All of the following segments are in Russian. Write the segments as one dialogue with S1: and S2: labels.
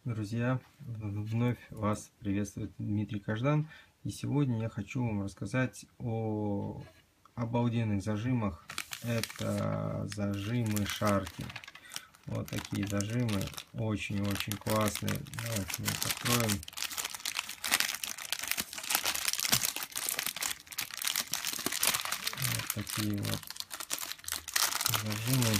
S1: Друзья, вновь вас приветствует Дмитрий Каждан. И сегодня я хочу вам рассказать о обалденных зажимах. Это зажимы Шарки. Вот такие зажимы, очень-очень классные. Давайте мы их откроем. Вот такие вот зажимы.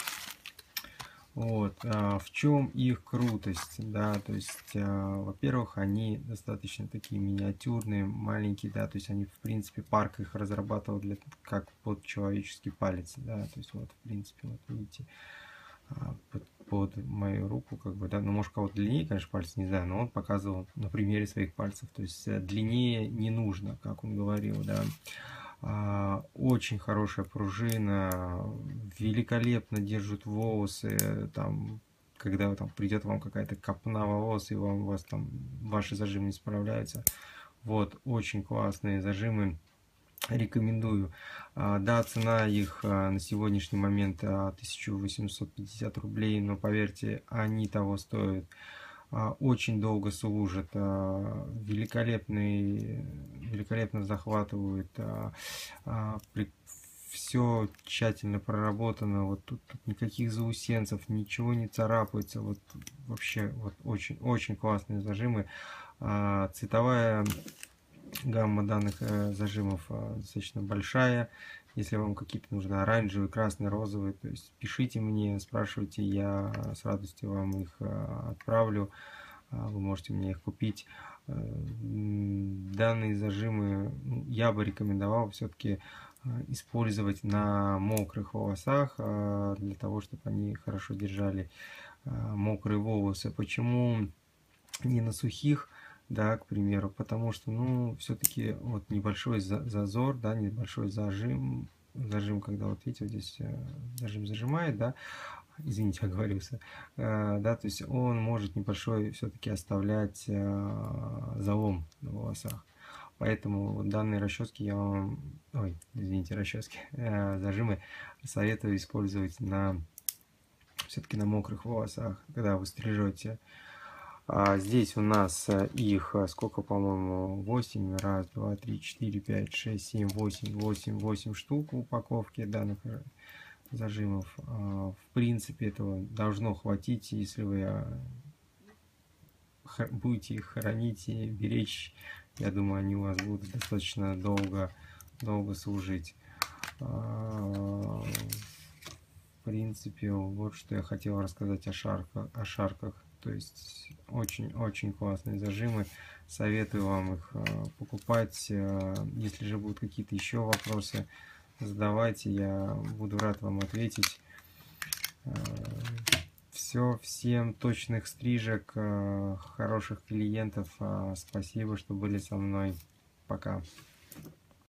S1: Вот, в чем их крутость, да, то есть, во-первых, они достаточно такие миниатюрные, маленькие, да, то есть они, в принципе, Парк их разрабатывал для, как под человеческий палец, да, то есть вот, в принципе, вот видите, под мою руку, как бы, да, ну, может, кого-то длиннее, конечно, пальцы, не знаю, но он показывал на примере своих пальцев, то есть длиннее не нужно, как он говорил, да. Очень хорошая пружина, великолепно держит волосы, там, когда там придет вам какая-то копна волос, и у вас там ваши зажимы не справляются. Вот, очень классные зажимы, рекомендую. Да, цена их на сегодняшний момент 1850 рублей, но поверьте, они того стоят. Очень долго служат, великолепно захватывают, все тщательно проработано, вот тут никаких заусенцев, ничего не царапается, вот вообще вот очень классные зажимы. Цветовая гамма данных зажимов достаточно большая. Если вам какие-то нужны оранжевые, красные, розовые, то есть пишите мне, спрашивайте, я с радостью вам их отправлю. Вы можете мне их купить. Данные зажимы я бы рекомендовал все-таки использовать на мокрых волосах, для того, чтобы они хорошо держали мокрые волосы. Почему не на сухих? Да, к примеру, потому что, ну, все-таки вот небольшой зазор, да, небольшой зажим, когда вот видите, вот здесь зажим зажимает, да, извините, оговорился, да, то есть он может небольшой все-таки оставлять залом на волосах. Поэтому вот данные расчески я вам, ой, извините, расчески, зажимы советую использовать на все-таки на мокрых волосах, когда вы стрижете. Здесь у нас их сколько, по-моему, 8, раз, 2, 3, 4, 5, 6, 7, 8 штук в упаковке данных зажимов. В принципе, этого должно хватить, если вы будете их хранить и беречь. Я думаю, они у вас будут достаточно долго служить. В принципе, вот что я хотел рассказать о шарках. То есть очень классные зажимы. Советую вам их покупать. Если же будут какие-то еще вопросы, задавайте, я буду рад вам ответить. Все, всем точных стрижек, хороших клиентов. Спасибо, что были со мной. Пока.